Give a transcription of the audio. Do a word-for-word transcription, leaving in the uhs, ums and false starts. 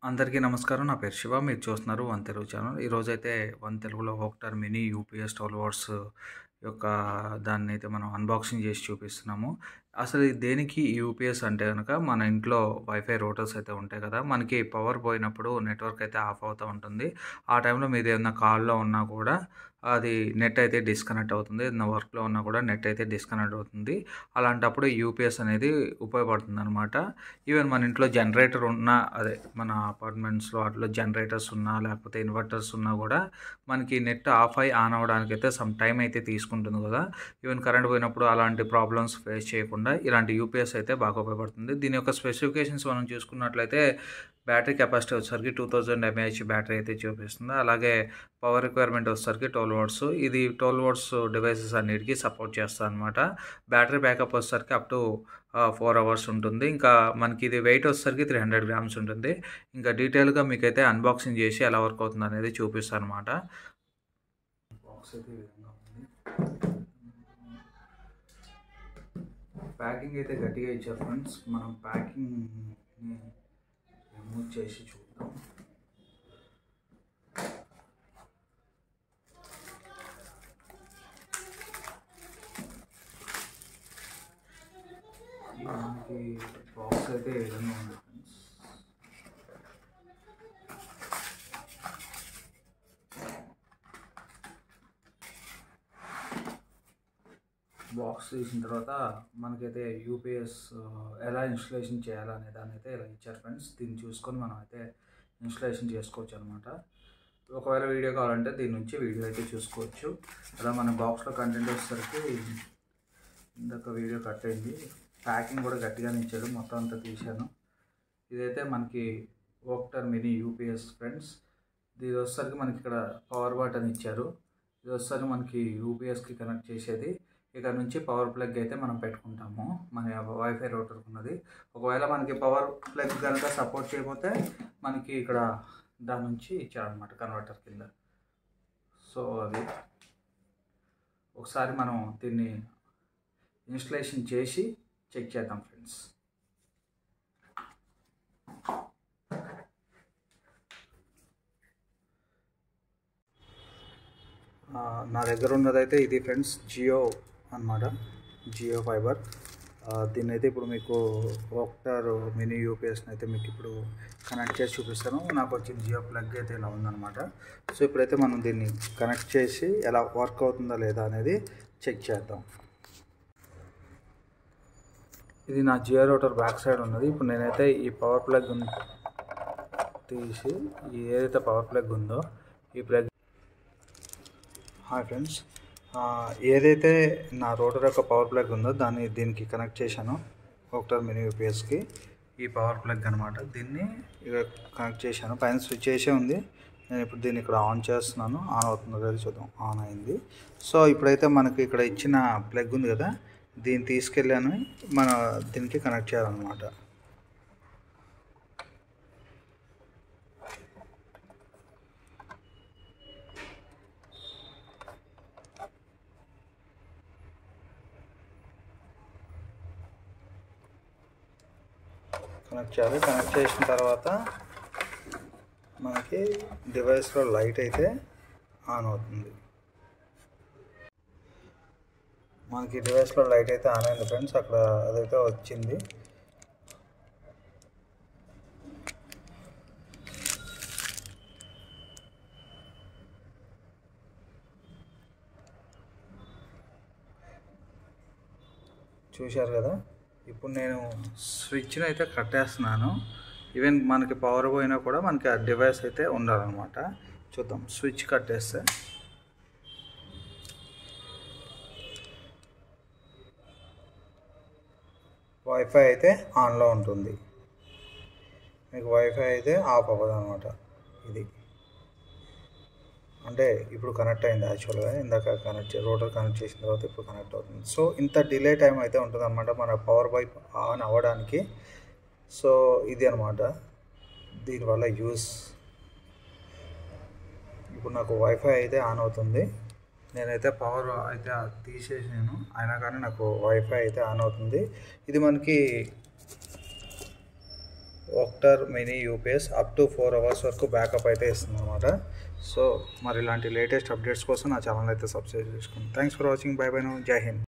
అందరికీ నమస్కారం. నా పేరు శివ. మీరు చూస్తున్నారు వన్ తెలుగు ఛానల్. ఈరోజైతే వన్ తెలుగులో Oakter mini UPS twelve watts యొక్క దాన్నైతే మనం అన్బాక్సింగ్ చేసి చూపిస్తున్నాము. అసలు ఇది దేనికి ఈ యూపీఎస్ అంటే గనక మన ఇంట్లో వైఫై రూటర్స్ అయితే ఉంటాయి కదా! మనకి పవర్ పోయినప్పుడు నెట్వర్క్ అయితే ఆఫ్ అవుతూ ఉంటుంది. ఆ టైంలో మీరు ఏదైనా కాల్‌లో ఉన్నా కూడా అది నెట్ అయితే డిస్కనెక్ట్ అవుతుంది. ఏదైనా వర్క్‌లో ఉన్నా కూడా నెట్ అయితే డిస్కనెక్ట్ అవుతుంది. అలాంటప్పుడు యూపీఎస్ అనేది ఉపయోగపడుతుందనమాట. ఈవెన్ మన ఇంట్లో జనరేటర్ ఉన్నా అదే మన అపార్ట్మెంట్స్‌లో వాటిలో జనరేటర్స్ ఉన్నా లేకపోతే ఇన్వర్టర్స్ ఉన్నా కూడా మనకి నెట్ ఆఫ్ అయ్యి ఆన్ అవ్వడానికైతే సమ్ టైమ్ అయితే తీసుకుంటుంది కదా! ఈవెన్ కరెంట్ పోయినప్పుడు అలాంటి ప్రాబ్లమ్స్ ఫేస్ చేయకుండా ఇలాంటి యూపీఎస్ అయితే బాగా ఉపయోగపడుతుంది. దీని యొక్క స్పెసిఫికేషన్స్ మనం చూసుకున్నట్లయితే బ్యాటరీ కెపాసిటీ వచ్చేసరికి టూ థౌజండ్ ఎంఏహెచ్ బ్యాటరీ అయితే చూపిస్తుంది. అలాగే పవర్ రిక్వైర్మెంట్ వచ్చేసరికి ట్వెల్వ్ వాట్స్. ఇది ట్వెల్వ్ వాట్స్ డివైసెస్ అన్నిటికీ సపోర్ట్ చేస్తుందన్నమాట. బ్యాటరీ బ్యాకప్ వచ్చేసరికి అప్ టు ఫోర్ అవర్స్ ఉంటుంది. ఇంకా మనకి ఇది వెయిట్ వచ్చేసరికి త్రీ హండ్రెడ్ గ్రామ్స్ ఉంటుంది. ఇంకా డీటెయిల్గా మీకైతే అన్బాక్సింగ్ చేసి ఎలా వర్క్ అవుతుంది అనేది చూపిస్తాను అనమాట. బాక్స్ అయితే ఈ విధంగా ఉంది. ప్యాకింగ్ అయితే గట్టిగా ఇచ్చారు ఫ్రెండ్స్. మనం ప్యాకింగ్ని రిమూవ్ చేసి చూద్దాం. మనకి బాక్స్ అయితే ఈ విధంగా ఉంది ఫ్రెండ్స్. బాక్స్ తీసిన తర్వాత మనకైతే యూపీఎస్ ఎలా ఇన్స్టలేషన్ చేయాలనే దాన్ని అయితే ఇలా ఇచ్చారు ఫ్రెండ్స్. దీన్ని చూసుకొని మనం అయితే ఇన్స్టలేషన్ చేసుకోవచ్చు అనమాట. ఒకవేళ వీడియో కావాలంటే దీని నుంచి వీడియో అయితే చూసుకోవచ్చు. అలా మన బాక్స్లో కంటెంట్ వచ్చేసరికి ఇందాక వీడియో కట్ అయింది. ప్యాకింగ్ కూడా గట్టిగానే ఇచ్చాడు. మొత్తం అంతా తీశాను. ఇదైతే మనకి హోక్టర్ మినీ యూపీఎస్ ఫ్రెండ్స్. ఇది వచ్చేసరికి మనకి ఇక్కడ పవర్ బటన్ ఇచ్చారు. ఇది వచ్చేసరికి మనకి యూపీఎస్కి కనెక్ట్ చేసేది. ఇక్కడ నుంచి పవర్ ప్లగ్ అయితే మనం పెట్టుకుంటాము మన వైఫై రూటర్ ఉన్నది. ఒకవేళ మనకి పవర్ ప్లగ్ కనుక సపోర్ట్ చేయకపోతే మనకి ఇక్కడ దాని నుంచి ఇచ్చారనమాట కన్వర్టర్ కింద. సో అది ఒకసారి మనం దీన్ని ఇన్స్టలేషన్ చేసి చెక్ చేద్దాం ఫ్రెండ్స్. నా దగ్గర ఉన్నదైతే ఇది ఫ్రెండ్స్ జియో అన్నమాట, జియో ఫైబర్. దీన్ని అయితే ఇప్పుడు మీకు హోక్టర్ మినీ యూపీఎస్ని అయితే మీకు ఇప్పుడు కనెక్ట్ చేసి చూపిస్తాను. నాకు వచ్చిన జియో ప్లగ్ అయితే ఇలా ఉందన్నమాట. సో ఇప్పుడైతే మనం దీన్ని కనెక్ట్ చేసి ఎలా వర్క్ అవుతుందా లేదా అనేది చెక్ చేద్దాం. ఇది నా జియో రూటర్ బ్యాక్ సైడ్ ఉన్నది. ఇప్పుడు నేనైతే ఈ పవర్ ప్లగ్ తీసి ఏదైతే పవర్ ప్లగ్ ఉందో ఈ ప్లగ్ హాయ్ ఫ్రెండ్స్, ఏదైతే నా రూటర్ యొక్క పవర్ ప్లగ్ ఉందో దాన్ని దీనికి కనెక్ట్ చేశాను హోక్టర్ మినీ యూపీఎస్కి. ఈ పవర్ ప్లగ్ అనమాట. దీన్ని ఇక కనెక్ట్ చేశాను. పైన స్విచ్ చేసే ఉంది. నేను ఇప్పుడు దీన్ని ఇక్కడ ఆన్ చేస్తున్నాను. ఆన్ అవుతుందో కదా చూద్దాం. ఆన్ అయింది. సో ఇప్పుడైతే మనకి ఇక్కడ ఇచ్చిన ప్లగ్ ఉంది కదా, దీన్ని తీసుకెళ్ళాను మన దీనికి కనెక్ట్ చేయాలన్నమాట. కనెక్ట్ చేయాలి. కనెక్ట్ చేసిన తర్వాత మనకి డివైస్లో లైట్ అయితే ఆన్ అవుతుంది. మనకి డివైస్లో లైట్ అయితే ఆన్ అయింది ఫ్రెండ్స్. అక్కడ అదైతే వచ్చింది. చూశారు కదా. ఇప్పుడు నేను స్విచ్ని అయితే కట్టేస్తున్నాను. ఈవెన్ మనకి పవర్ పోయినా కూడా మనకి ఆ డివైస్ అయితే ఉండాలన్నమాట. చూద్దాం. స్విచ్ కట్టేస్తే వైఫై అయితే ఆన్లో ఉంటుంది. మీకు వైఫై అయితే ఆఫ్ అవ్వదు అనమాట. ఇది అంటే ఇప్పుడు కనెక్ట్ అయింది. యాక్చువల్గా ఇందాక కనెక్ట్ రూటర్ కనెక్ట్ చేసిన తర్వాత ఇప్పుడు కనెక్ట్ అవుతుంది. సో ఇంత డిలే టైం అయితే ఉంటుంది అనమాట మన పవర్ వైప్ ఆన్ అవ్వడానికి. సో ఇది అనమాట దీనివల్ల యూస్. ఇప్పుడు నాకు వైఫై అయితే ఆన్ అవుతుంది. నేనైతే పవర్ అయితే తీసేసాను, అయినా కానీ నాకు వైఫై అయితే ఆన్ అవుతుంది. ఇది మనకి Oakter mini UPS up to four hours వరకు బ్యాకప్ అయితే ఇస్తుంది అనమాట. సో మరి ఇలాంటి లేటెస్ట్ అప్డేట్స్ కోసం నా ఛానల్ అయితే సబ్స్క్రైబ్ చేసుకోండి. Thanks for watching. Bye bye నో. జై హింద్.